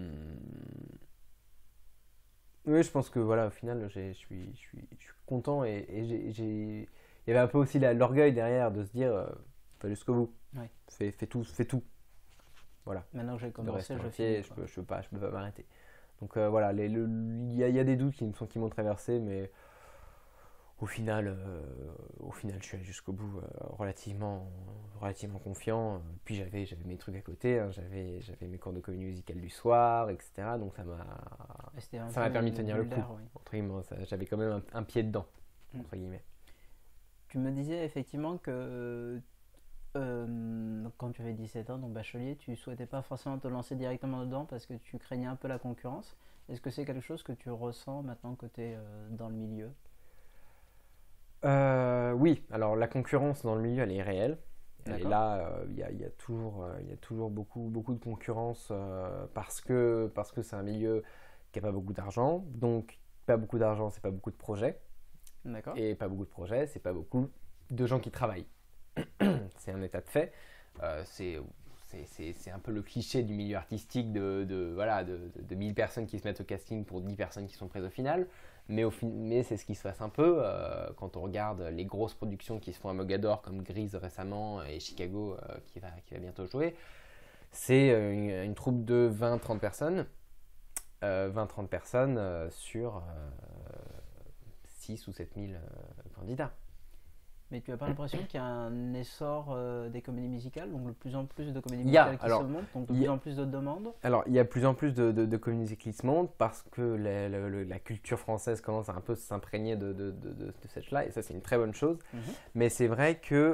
Speaker 1: oui, je pense que voilà, au final, je suis content, et il y avait un peu aussi l'orgueil derrière de se dire, fais jusqu'au bout.
Speaker 2: Oui.
Speaker 1: Fais tout. Voilà.
Speaker 2: Maintenant que j'ai
Speaker 1: Le
Speaker 2: commencé,
Speaker 1: reste
Speaker 2: je
Speaker 1: entier,
Speaker 2: finis.
Speaker 1: je peux pas m'arrêter. Donc voilà, il y a des doutes qui m'ont traversé, mais au final, je suis allé jusqu'au bout, relativement confiant. Puis j'avais mes trucs à côté, hein. J'avais mes cours de comédie musicale du soir, etc. Donc ça m'a permis de tenir le coup.
Speaker 2: Oui.
Speaker 1: Entre guillemets, j'avais quand même un pied dedans, entre guillemets.
Speaker 2: Tu me disais effectivement que quand tu avais 17 ans, donc bachelier, tu souhaitais pas forcément te lancer directement dedans parce que tu craignais un peu la concurrence. Est-ce que c'est quelque chose que tu ressens maintenant que tu es dans le milieu?
Speaker 1: Oui, alors la concurrence dans le milieu, elle est réelle. Elle est
Speaker 2: D'accord.
Speaker 1: là, il y a toujours beaucoup de concurrence, parce que c'est un milieu qui n'a pas beaucoup d'argent. Donc, pas beaucoup d'argent, c'est pas beaucoup de projets.
Speaker 2: D'accord.
Speaker 1: Et pas beaucoup de projets, c'est pas beaucoup de gens qui travaillent. C'est un état de fait. C'est un peu le cliché du milieu artistique de 1000 personnes qui se mettent au casting pour 10 personnes qui sont prises au final. Mais c'est ce qui se passe un peu quand on regarde les grosses productions qui se font à Mogador, comme Grease récemment et Chicago qui va bientôt jouer. C'est une troupe de 20-30 personnes. 20-30 personnes sur 6 ou 7000 candidats.
Speaker 2: Mais tu n'as pas l'impression qu'il y a un essor des comédies musicales, donc de plus en plus de comédies musicales qui se montent, donc de plus en plus de demandes?
Speaker 1: Alors, il y a de plus en plus de comédies musicales qui se montent parce que la culture française commence à un peu s'imprégner de cette chose-là, et ça, c'est une très bonne chose. Mais c'est vrai que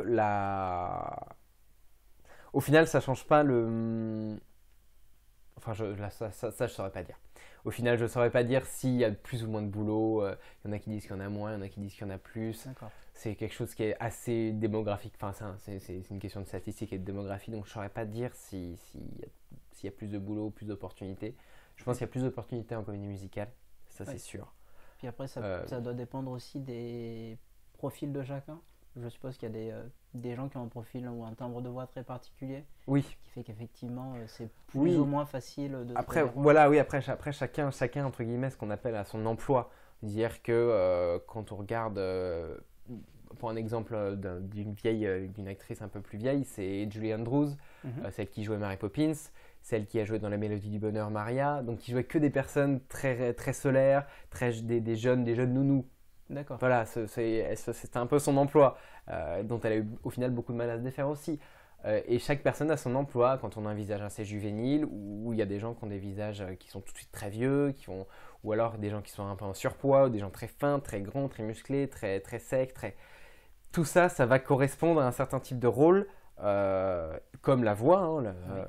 Speaker 1: au final, ça ne change pas le... Enfin, ça, je saurais pas dire. Au final, je ne saurais pas dire s'il y a plus ou moins de boulot. Il y en a qui disent qu'il y en a moins, il y en a qui disent qu'il y en a plus.
Speaker 2: D'accord.
Speaker 1: C'est quelque chose qui est assez démographique. Enfin, c'est une question de statistique et de démographie. Donc, je ne saurais pas dire s'il y a plus de boulot, plus d'opportunités. Je pense qu'il y a plus d'opportunités en comédie musicale. Ça, c'est sûr.
Speaker 2: Puis après, ça doit dépendre aussi des profils de chacun. Je suppose qu'il y a des gens qui ont un profil ou un timbre de voix très particulier.
Speaker 1: Oui.
Speaker 2: Qui fait qu'effectivement, c'est plus ou moins facile de...
Speaker 1: Après, voilà, oui, après chacun, entre guillemets, ce qu'on appelle à son emploi. C'est-à-dire que quand on regarde, pour un exemple d'une actrice un peu plus vieille, c'est Julie Andrews, celle qui jouait Mary Poppins, celle qui a joué dans La Mélodie du Bonheur, Maria. Donc, qui jouait que des personnes très, très solaires, des jeunes nounous.
Speaker 2: D'accord.
Speaker 1: Voilà, c'était un peu son emploi, dont elle a eu au final beaucoup de mal à se défaire aussi. Et chaque personne a son emploi. Quand on a un visage assez juvénile, ou il y a des gens qui ont des visages qui sont tout de suite très vieux, ou alors des gens qui sont un peu en surpoids, ou des gens très fins, très grands, très musclés, très, très secs. Tout ça, ça va correspondre à un certain type de rôle, comme la voix,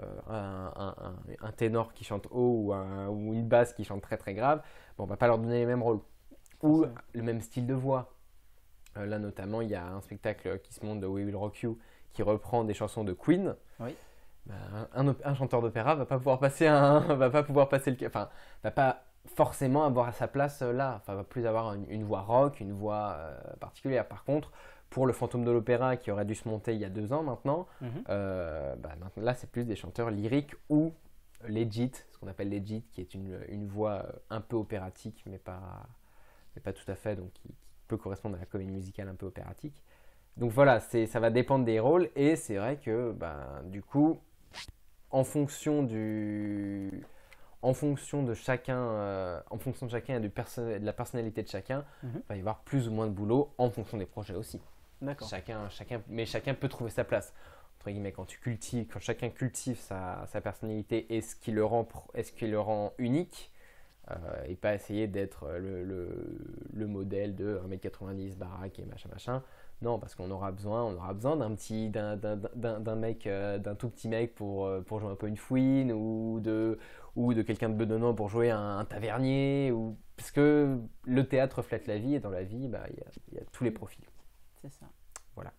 Speaker 1: un ténor qui chante haut ou une basse qui chante très très grave. Bon, on ne va pas leur donner les mêmes rôles. Ou le même style de voix. Là, notamment, il y a un spectacle qui se monte de We Will Rock You qui reprend des chansons de Queen.
Speaker 2: Oui.
Speaker 1: Un chanteur d'opéra va pas pouvoir passer va pas forcément avoir sa place là. Enfin, va plus avoir une voix rock, une voix particulière. Par contre, pour le Fantôme de l'Opéra qui aurait dû se monter il y a 2 ans maintenant, là, c'est plus des chanteurs lyriques ou legit, ce qu'on appelle legit, qui est une voix un peu opératique, mais pas tout à fait, donc qui peut correspondre à la comédie musicale un peu opératique. Donc voilà, ça va dépendre des rôles, et c'est vrai que du coup, en fonction de chacun et de la personnalité de chacun, il va y avoir plus ou moins de boulot en fonction des projets aussi.
Speaker 2: D'accord.
Speaker 1: Mais chacun peut trouver sa place. Entre guillemets, quand chacun cultive sa personnalité et ce qui le rend unique, et pas essayer d'être le modèle de 1m90 baraque et machin. Non, parce qu'on aura besoin d'un tout petit mec pour jouer un peu une fouine, ou de quelqu'un de bedonnant pour jouer un tavernier, parce que le théâtre reflète la vie, et dans la vie, il y a tous les profils.
Speaker 2: C'est ça.
Speaker 1: Voilà.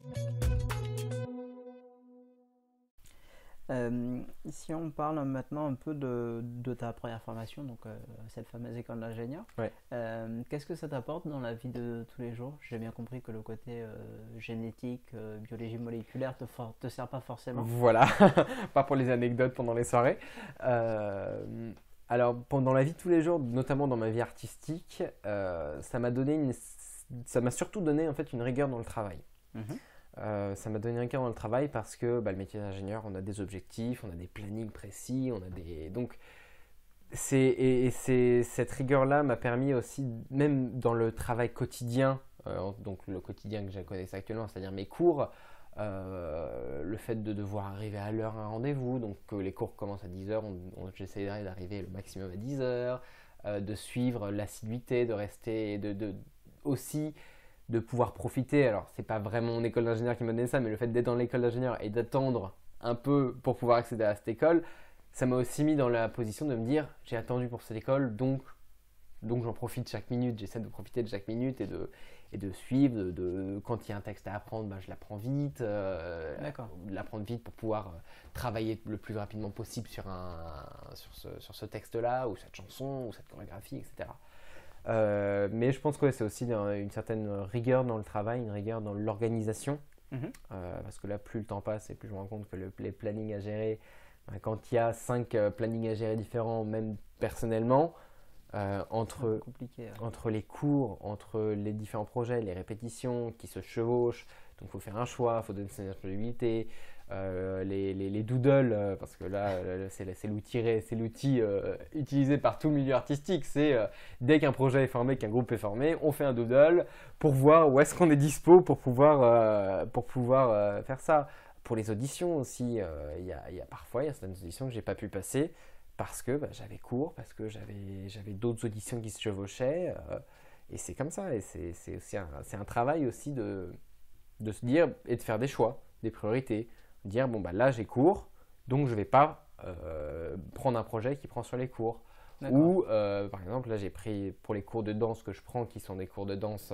Speaker 2: Si on parle maintenant un peu de ta première formation, donc cette fameuse école d'ingénieur, qu'est-ce que ça t'apporte dans la vie de tous les jours? J'ai bien compris que le côté génétique, biologie moléculaire te sert pas forcément.
Speaker 1: Voilà, pas pour les anecdotes pendant les soirées. Alors, pendant la vie de tous les jours, notamment dans ma vie artistique, ça m'a surtout donné en fait une rigueur dans le travail. Ça m'a donné un cœur dans le travail parce que le métier d'ingénieur, on a des objectifs, on a des plannings précis, donc cette rigueur-là m'a permis aussi, même dans le travail quotidien, donc le quotidien que je connais actuellement, c'est-à-dire mes cours, le fait de devoir arriver à l'heure à un rendez-vous, donc les cours commencent à 10h, j'essaierai d'arriver le maximum à 10h, de suivre l'assiduité, de rester, aussi de pouvoir profiter. Alors, c'est pas vraiment mon école d'ingénieur qui m'a donné ça, mais le fait d'être dans l'école d'ingénieur et d'attendre un peu pour pouvoir accéder à cette école, ça m'a aussi mis dans la position de me dire, j'ai attendu pour cette école, donc j'en profite chaque minute, j'essaie de profiter de chaque minute et de suivre, quand il y a un texte à apprendre, je l'apprends vite, l'apprendre vite pour pouvoir travailler le plus rapidement possible sur ce texte-là, ou cette chanson, ou cette chorégraphie, etc. Mais je pense que c'est aussi une certaine rigueur dans le travail, une rigueur dans l'organisation,
Speaker 2: Mhm.
Speaker 1: Parce que là, plus le temps passe et plus je me rends compte que les plannings à gérer, quand il y a 5 plannings à gérer différents, même personnellement,
Speaker 2: C'est un peu compliqué.
Speaker 1: entre les cours, entre les différents projets, les répétitions qui se chevauchent, donc il faut faire un choix, il faut donner ses responsabilités, les doodles, parce que là, c'est l'outil utilisé par tout le milieu artistique. C'est dès qu'un projet est formé, qu'un groupe est formé, on fait un doodle pour voir où est-ce qu'on est dispo pour pouvoir faire ça. Pour les auditions aussi, parfois il y a certaines auditions que j'ai pas pu passer parce que j'avais cours, parce que j'avais d'autres auditions qui se chevauchaient. Et c'est comme ça. Et c'est aussi c'est un travail aussi de se dire et de faire des choix, des priorités. Dire, bon, bah là j'ai cours, donc je vais pas prendre un projet qui prend sur les cours.
Speaker 2: D'accord.
Speaker 1: Ou, par exemple, là j'ai pris pour les cours de danse que je prends, qui sont des cours de danse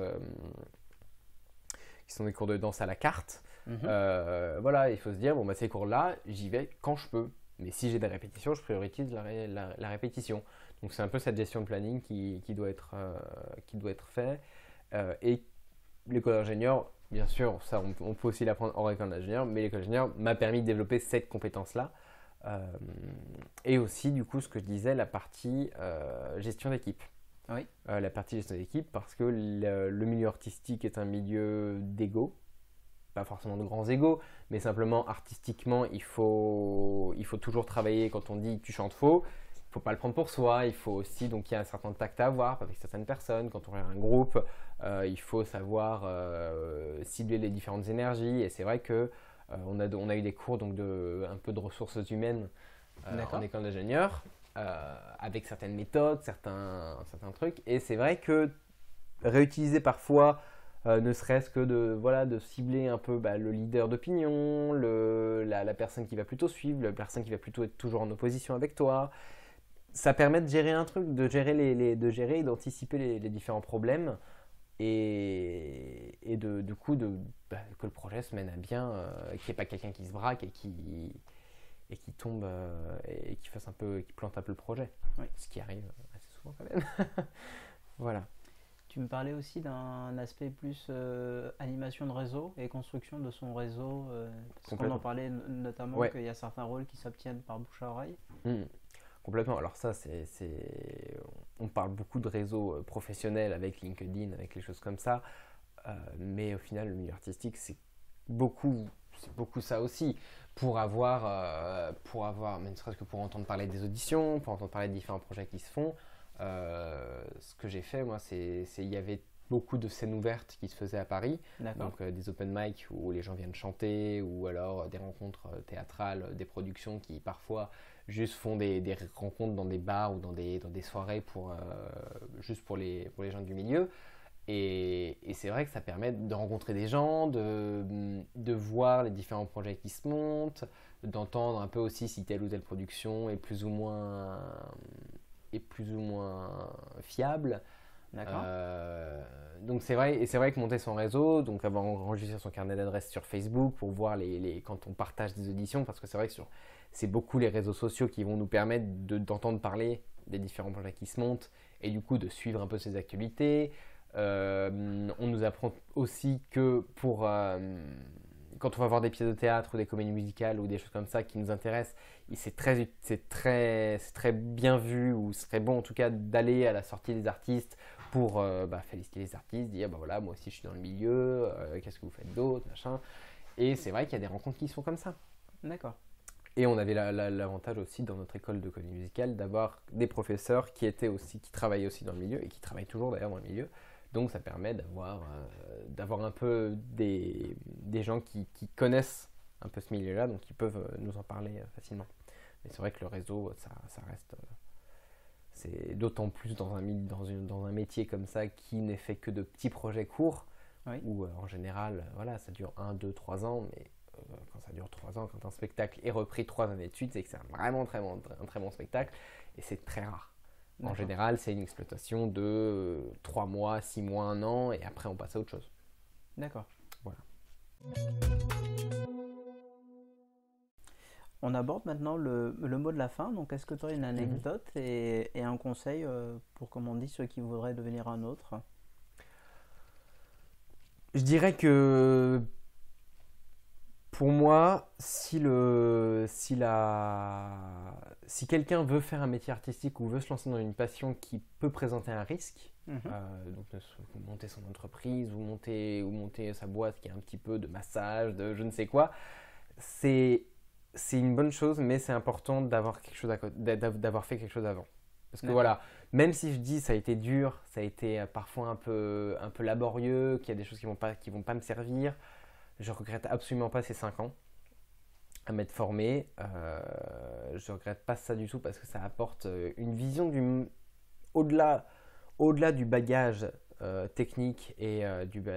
Speaker 1: à la carte. Voilà, il faut se dire, bon, bah, ces cours-là, j'y vais quand je peux. Mais si j'ai des répétitions, je priorise la répétition. Donc c'est un peu cette gestion de planning qui doit être fait. Et l'école d'ingénieur, bien sûr, ça on peut aussi l'apprendre hors école d'ingénieur, mais l'école d'ingénieur m'a permis de développer cette compétence-là. Et aussi, du coup, ce que je disais, la partie gestion d'équipe.
Speaker 2: Oui.
Speaker 1: La partie gestion d'équipe, parce que le milieu artistique est un milieu d'ego. Pas forcément de grands égos, mais simplement artistiquement, il faut toujours travailler. Quand on dit tu chantes faux, il ne faut pas le prendre pour soi. Il faut aussi, donc il y a un certain tact à avoir avec certaines personnes. Quand on est un groupe, il faut savoir cibler les différentes énergies. Et c'est vrai que on a eu des cours donc un peu de ressources humaines en école d'ingénieur, avec certaines méthodes, certains trucs. Et c'est vrai que réutiliser parfois ne serait-ce que de cibler un peu le leader d'opinion, la personne qui va plutôt suivre, la personne qui va plutôt être toujours en opposition avec toi. Ça permet de gérer un truc, de gérer et d'anticiper les différents problèmes et du coup que le projet se mène à bien, qu'il n'y ait pas quelqu'un qui se braque et qui tombe et qui plante un peu le projet.
Speaker 2: Oui.
Speaker 1: Ce qui arrive assez souvent quand même. Voilà.
Speaker 2: Tu me parlais aussi d'un aspect plus animation de réseau et construction de son réseau, parce qu'on en parlait notamment qu'il y a certains rôles qui s'obtiennent par bouche à oreille.
Speaker 1: Complètement. Alors ça, on parle beaucoup de réseaux professionnels avec LinkedIn, avec les choses comme ça, mais au final, le milieu artistique, c'est beaucoup ça aussi. Pour avoir, mais ne serait-ce que pour entendre parler des auditions, pour entendre parler des différents projets qui se font, ce que j'ai fait, moi, il y avait beaucoup de scènes ouvertes qui se faisaient à Paris, donc des open mic où les gens viennent chanter, ou alors des rencontres théâtrales, des productions qui parfois juste font des rencontres dans des bars ou dans des soirées juste pour les gens du milieu. Et c'est vrai que ça permet de rencontrer des gens, de voir les différents projets qui se montent, d'entendre un peu aussi si telle ou telle production est plus ou moins fiable. Donc c'est vrai que monter son réseau, donc avoir enregistré son carnet d'adresses sur Facebook pour voir quand on partage des auditions, parce que c'est vrai que c'est beaucoup les réseaux sociaux qui vont nous permettre d'entendre parler des différents projets qui se montent et du coup de suivre un peu ces actualités. On nous apprend aussi que quand on va voir des pièces de théâtre ou des comédies musicales ou des choses comme ça qui nous intéressent, c'est très bien vu, ou ce serait bon en tout cas d'aller à la sortie des artistes pour féliciter les artistes, dire voilà, moi aussi je suis dans le milieu, qu'est-ce que vous faites d'autre, machin. Et c'est vrai qu'il y a des rencontres qui se font comme ça.
Speaker 2: D'accord.
Speaker 1: Et on avait l'avantage aussi dans notre école de comédie musicale d'avoir des professeurs qui travaillaient aussi dans le milieu et qui travaillent toujours d'ailleurs dans le milieu. Donc ça permet d'avoir un peu des gens qui connaissent un peu ce milieu-là, donc qui peuvent nous en parler facilement. Mais c'est vrai que le réseau, ça reste... c'est d'autant plus dans un métier comme ça qui n'est fait que de petits projets courts, où en général, voilà, ça dure 1, 2, 3 ans, mais quand ça dure 3 ans, quand un spectacle est repris 3 années de suite, c'est que c'est vraiment un très bon spectacle, et c'est très rare. En général, c'est une exploitation de 3 mois, 6 mois, 1 an, et après on passe à autre chose.
Speaker 2: D'accord.
Speaker 1: Voilà.
Speaker 2: On aborde maintenant le mot de la fin. Donc, est-ce que tu aurais une anecdote et un conseil pour, comme on dit, ceux qui voudraient devenir un autre?
Speaker 1: Je dirais que Pour moi, si quelqu'un veut faire un métier artistique ou veut se lancer dans une passion qui peut présenter un risque,
Speaker 2: Mhm.
Speaker 1: donc monter son entreprise ou monter sa boîte qui est un petit peu de massage, de je ne sais quoi, c'est une bonne chose, mais c'est important d'avoir quelque chose d'avoir fait quelque chose avant. Parce que
Speaker 2: D'accord.
Speaker 1: voilà, même si je dis ça a été dur, ça a été parfois un peu laborieux, qu'il y a des choses qui vont pas me servir, je regrette absolument pas ces 5 ans à m'être formé. Je regrette pas ça du tout parce que ça apporte une vision au-delà, au-delà du bagage technique et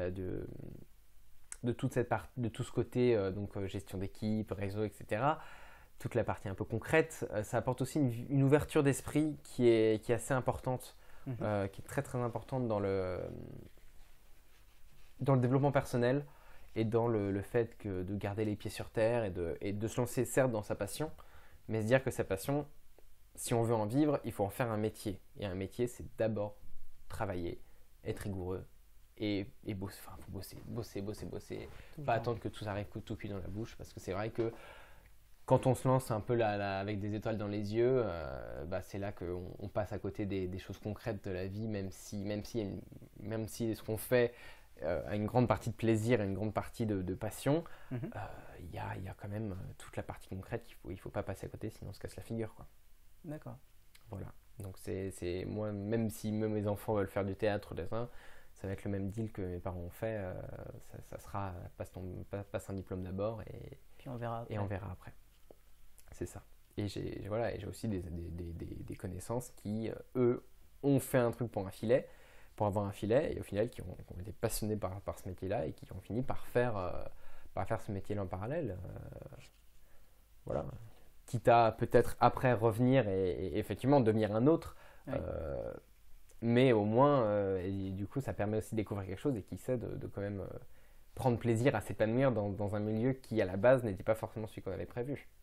Speaker 1: de toute cette de tout ce côté donc gestion d'équipe, réseau, etc. Toute la partie un peu concrète, ça apporte aussi une ouverture d'esprit qui est assez importante,
Speaker 2: Mhm.
Speaker 1: qui est très très importante dans le développement personnel et dans le fait de garder les pieds sur terre et de se lancer certes dans sa passion, mais se dire que sa passion, si on veut en vivre, il faut en faire un métier. Et un métier, c'est d'abord travailler, être rigoureux et bosser. Enfin, faut bosser.
Speaker 2: Tout le
Speaker 1: Pas
Speaker 2: temps.
Speaker 1: attendre que tout arrive tout cuit dans la bouche, parce que c'est vrai que quand on se lance un peu avec des étoiles dans les yeux, bah, c'est là qu'on passe à côté des choses concrètes de la vie, même si ce qu'on fait a une grande partie de plaisir et une grande partie de passion,
Speaker 2: Mhm.
Speaker 1: il y a quand même toute la partie concrète il faut pas passer à côté, sinon on se casse la figure, quoi.
Speaker 2: D'accord.
Speaker 1: Voilà. Donc moi, même si mes enfants veulent faire du théâtre, dessin, ça va être le même deal que mes parents ont fait. Ça sera passe un diplôme d'abord
Speaker 2: Puis on verra
Speaker 1: et on
Speaker 2: après.
Speaker 1: verra après. C'est ça. Et j'ai aussi des connaissances qui, eux, ont fait un truc pour avoir un filet, et au final, qui ont été passionnés par ce métier-là et qui ont fini par faire ce métier-là en parallèle. Voilà. Quitte à peut-être après revenir et effectivement devenir un autre.
Speaker 2: Oui.
Speaker 1: Mais au moins, et du coup, ça permet aussi de découvrir quelque chose et qui sait de quand même prendre plaisir à s'épanouir dans un milieu qui, à la base, n'était pas forcément celui qu'on avait prévu.